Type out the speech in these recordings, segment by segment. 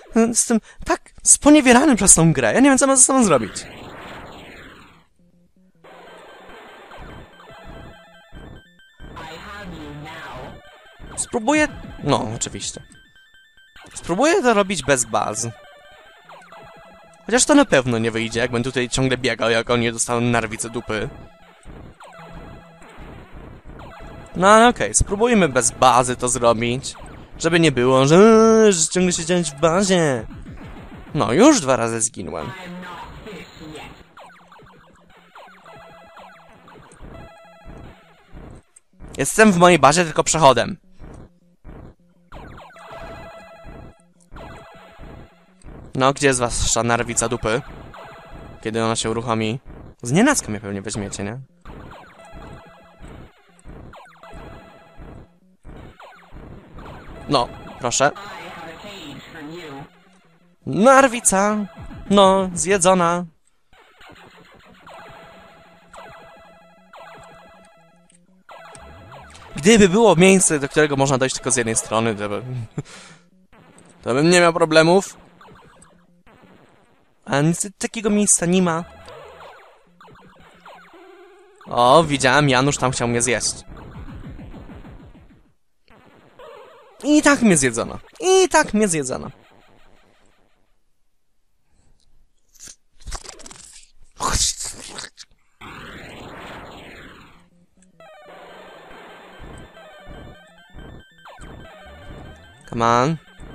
Jestem tak sponiewierany przez tą grę. Ja nie wiem, co mam ze sobą zrobić. Spróbuję... No, oczywiście. Spróbuję to robić bez baz. Chociaż to na pewno nie wyjdzie, jak będę tutaj ciągle biegał, jak oni dostaną narwice dupy. No ale okej, spróbujmy bez bazy to zrobić. Żeby nie było, że ciągle siedzieć w bazie. No, już 2 razy zginąłem. Jestem w mojej bazie tylko przechodem. No, gdzie jest wasza narwica dupy? Kiedy ona się uruchomi? Znienacka mnie pewnie weźmiecie, nie? No, proszę. Narwica! No, zjedzona. Gdyby było miejsce, do którego można dojść tylko z jednej strony, to bym nie miał problemów. A niestety takiego miejsca nie ma. O, widziałem, Janusz tam chciał mnie zjeść. I tak mnie zjedzono. I tak mnie zjedzono. Come on.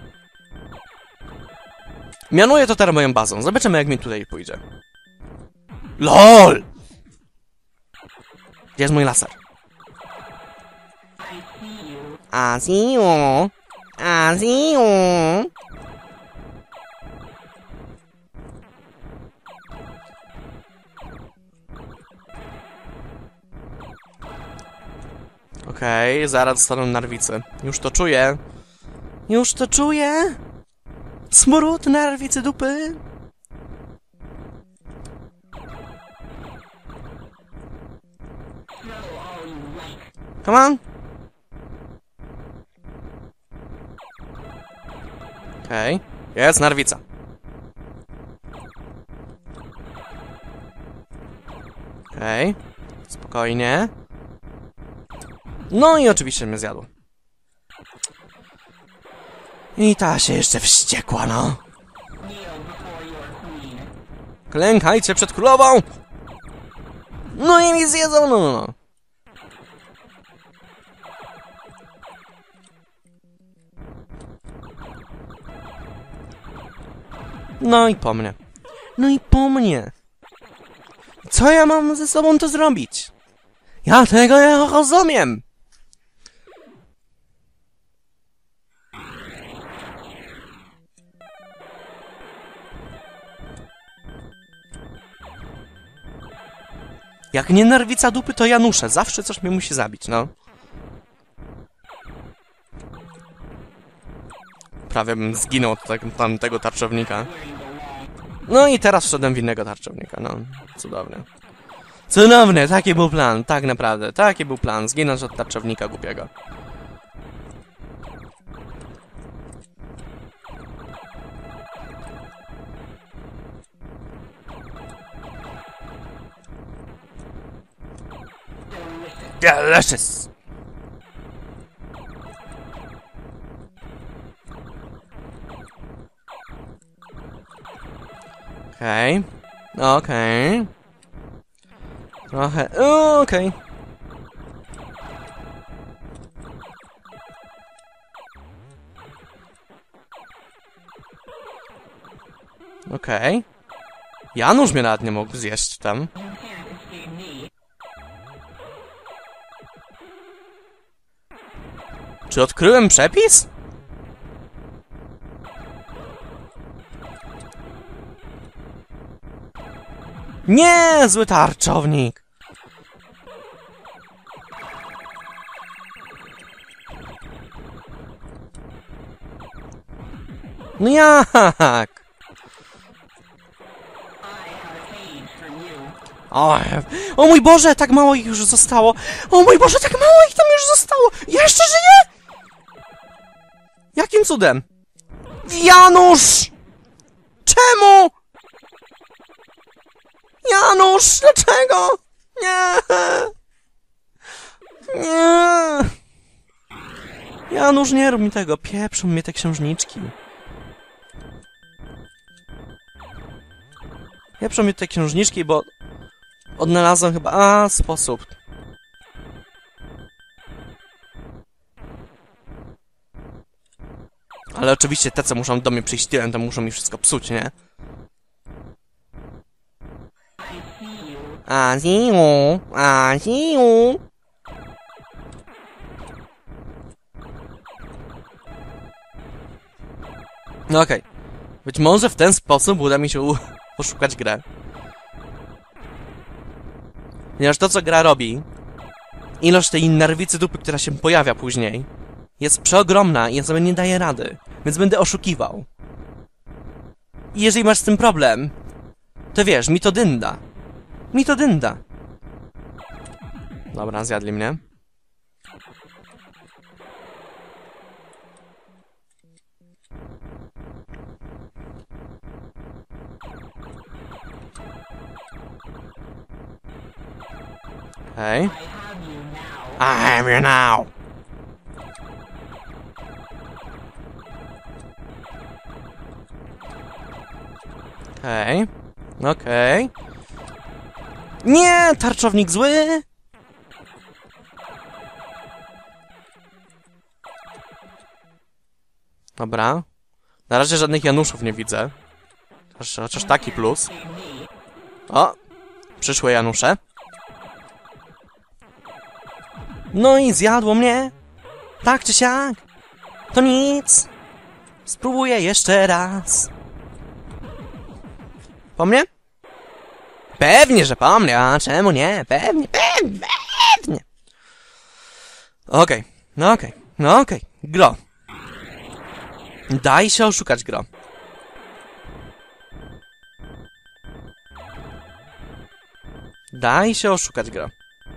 Mianuję to teraz moją bazą. Zobaczymy, jak mi tutaj pójdzie. LOL! Gdzie jest mój laser? I see you. I see you. Okej, zaraz dostaną narwicy. Już to czuję. Już to czuję. Smród narwicy dupy. Come on. Okej. Jest narwica. Okej. Spokojnie. No i oczywiście mnie zjadło. I ta się jeszcze wściekła, no. Klękajcie przed królową! No i mi zjedzą, no. No i po mnie. No i po mnie. Co ja mam ze sobą to zrobić? Ja tego nie rozumiem. Jak nie narwica dupy, to Janusze. Zawsze coś mnie musi zabić, no. Prawie bym zginął od tamtego tarczownika. No i teraz wszedłem w innego tarczownika, no. Cudownie. Cudownie, taki był plan, tak naprawdę. Taki był plan, zginąć od tarczownika głupiego. Delicious! Okej. Okej. Trochę... Okej. Okej. Janusz mnie nawet nie mógł zjeść tam. Czy odkryłem przepis? Nie, zły tarczownik! No jak? O mój Boże, tak mało ich już zostało! O mój Boże, tak mało ich tam już zostało! Jeszcze żyje?! Jakim cudem? Janusz! Czemu? Janusz, dlaczego? Nie! Nie! Janusz, nie rób mi tego, pieprzą mnie te księżniczki. Pieprzą mnie te księżniczki, bo odnalazłem chyba sposób. Ale oczywiście te, co muszą do mnie przyjść tyłem, to muszą mi wszystko psuć, nie? Aziu! Aziu! No okej. Być może w ten sposób uda mi się oszukać grę. Ponieważ to, co gra robi, ilość tej nerwicy dupy, która się pojawia później, jest przeogromna i ja sobie nie daję rady, więc będę oszukiwał. I jeżeli masz z tym problem, to wiesz, mi to dynda. Mi to dynda. Dobra, zjadli mnie. Hej. I have you now. Okej. Okej. Nie! Tarczownik zły! Dobra. Na razie żadnych Januszów nie widzę. Chociaż taki plus. O! Przyszły Janusze. No i zjadło mnie. Tak czy siak. To nic. Spróbuję jeszcze raz. Po mnie? Pewnie, że po mnie, a czemu nie? Pewnie, pewnie. Okej, no okej, no okej. Gro. Daj się oszukać, gro. Daj się oszukać, gro.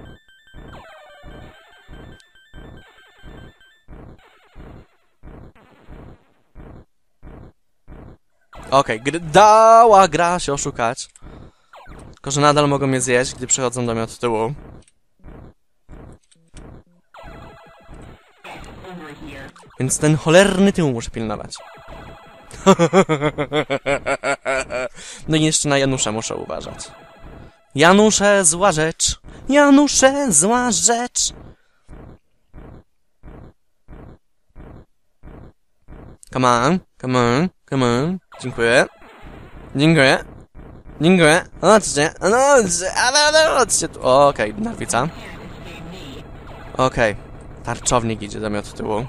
Okej, dała gra się oszukać. Tylko, że nadal mogą mnie zjeść, gdy przychodzą do mnie od tyłu. Więc ten cholerny tył muszę pilnować. No i jeszcze na Janusza muszę uważać. Janusze, zła rzecz. Janusze, zła rzecz. Come on, come on, come on. Dziękuję. Dziękuję. Dziękuję. Chodźcie, chodźcie tu. Okej, nerwica. Okej. Tarczownik idzie do mnie od tyłu.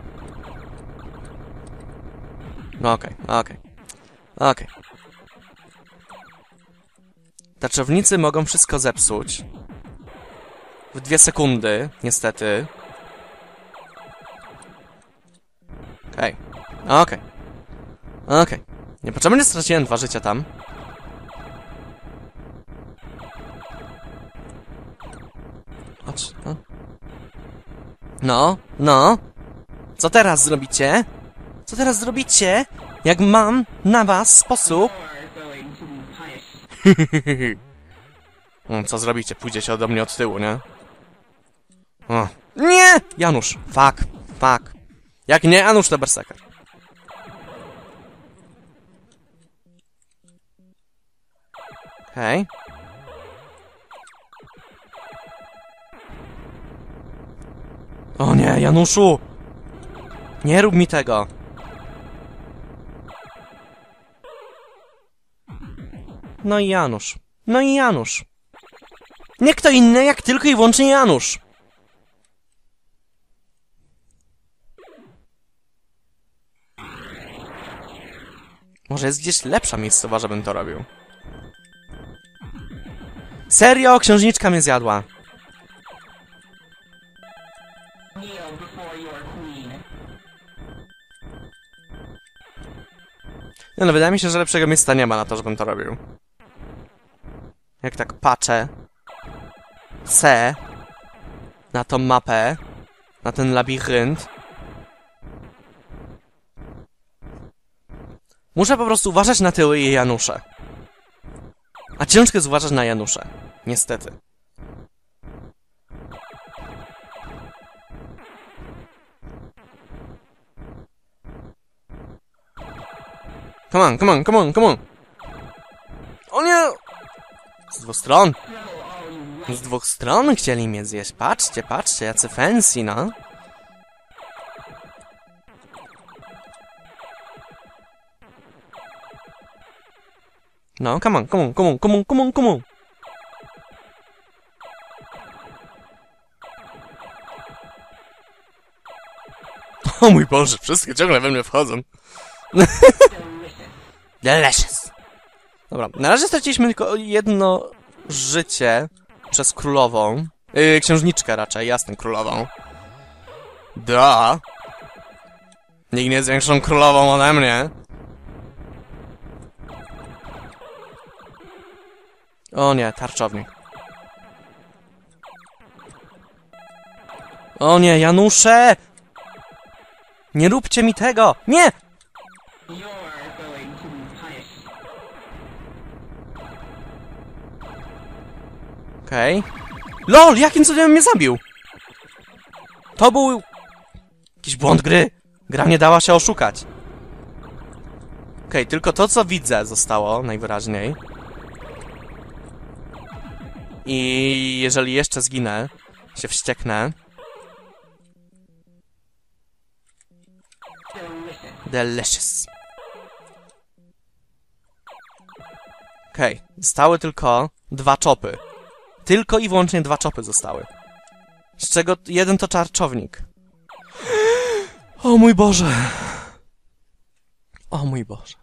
Okej. Tarczownicy mogą wszystko zepsuć. W 2 sekundy, niestety. Okej. Niepotrzebnie straciłem 2 życia tam. Chodź, no. No. Co teraz zrobicie? Co teraz zrobicie? Jak mam na was sposób? Co zrobicie? Pójdziecie ode mnie od tyłu, nie? O. Nie! Janusz! Fuck. Jak nie Janusz, to berserker. Hej. O nie, Januszu! Nie rób mi tego! No i Janusz. No i Janusz. Nie kto inny, jak tylko i wyłącznie Janusz. Może jest gdzieś lepsza miejscowa, żebym to robił. Serio? Księżniczka mnie zjadła. Nie no, wydaje mi się, że lepszego miejsca nie ma na to, żebym to robił. Jak tak patrzę na tą mapę, na ten labirynt, Muszę po prostu uważać na tyły i Janusze. A ciężko jest uważać na Janusze. Niestety. Come on, come on, come on, come on! O nie! Z dwóch stron. Z dwóch stron chcieli mnie zjeść. Patrzcie, patrzcie, jacy fancy, no. No, come on, come on, come on, come on, come on, come on. O mój Boże, wszystkie ciągle we mnie wchodzą. Delicious. Dobra, na razie straciliśmy tylko jedno życie przez królową. Księżniczkę raczej, jasne, królową. Da. Nikt nie jest większą królową ode mnie. O nie, tarczownik. O nie, Janusze! Nie róbcie mi tego! Nie! Okej. LOL! Jakim cudem mnie zabił? To był... jakiś błąd gry. Gra nie dała się oszukać. Okej, tylko to, co widzę, zostało najwyraźniej. I jeżeli jeszcze zginę, się wścieknę. Delicious. Okej, zostały tylko 2 czopy. Tylko i wyłącznie 2 czopy zostały. Z czego jeden to czarczownik. O mój Boże. O mój Boże.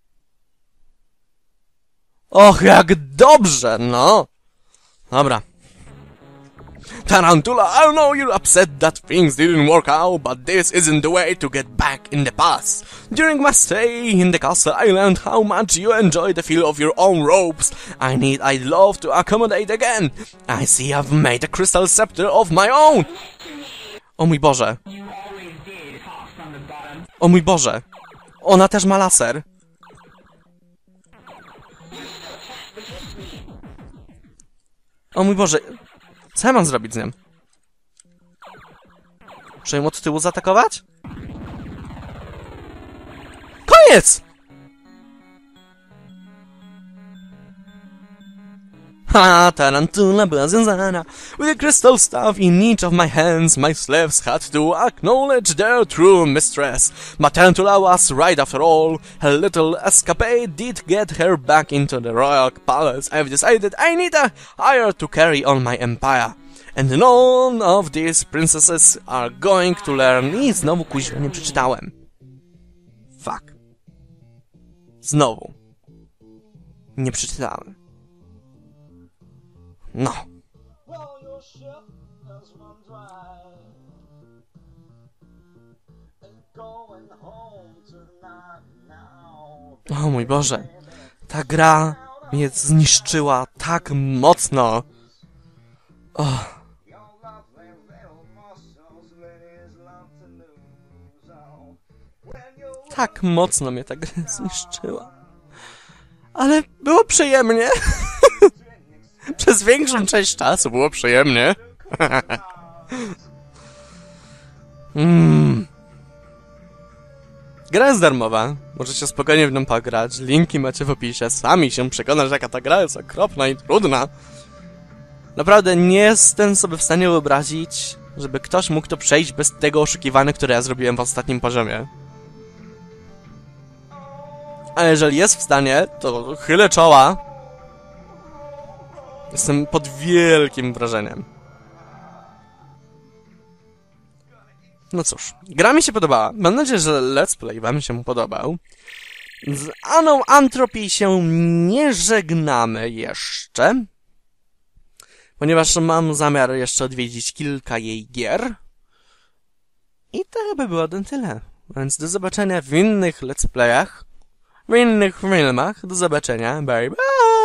Och, jak dobrze, no. Dobra. Tarantula, I know you're upset that things didn't work out, but this isn't the way to get back in the past. During my stay in the castle, I learned how much you enjoy the feel of your own ropes. I'd love to accommodate again. I see I've made a crystal scepter of my own. O mój Boże. O mój Boże. Ona też ma laser. O mój Boże. Co ja mam zrobić z nią? Muszę ją od tyłu zaatakować? Koniec! Ha, tarantula była związana with a crystal staff in each of my hands. My slaves had to acknowledge their true mistress. But Tarantula was right after all. Her little escapade did get her back into the royal palace. I've decided I need a heir to carry on my empire. And none of these princesses are going to learn. I znowu kuźwa nie przeczytałem. Fuck. Znowu. Nie przeczytałem. No. O mój Boże. Ta gra mnie zniszczyła tak mocno. Oh. Tak mocno mnie ta gra zniszczyła. Ale było przyjemnie. Przez większą część czasu było przyjemnie. Gra jest darmowa. Możecie spokojnie w nią pograć. Linki macie w opisie. Sami się przekonać, jaka ta gra jest okropna i trudna. Naprawdę nie jestem sobie w stanie wyobrazić, żeby ktoś mógł to przejść bez tego oszukiwania, które ja zrobiłem w ostatnim poziomie. A jeżeli jest w stanie, to chylę czoła. Jestem pod wielkim wrażeniem. No cóż, gra mi się podobała. Mam nadzieję, że let's play wam się podobał. Z Anną Entropy się nie żegnamy jeszcze. Ponieważ mam zamiar jeszcze odwiedzić kilka jej gier. I to chyba było na tyle. Więc do zobaczenia w innych let's playach. W innych filmach. Do zobaczenia. Bye bye.